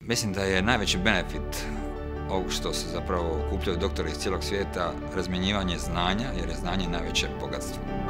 Mislim da je najveći benefit ovog što se zapravo okupljaju doktori iz cijelog svijeta razmjenjivanje znanja, jer je znanje najveće bogatstvo.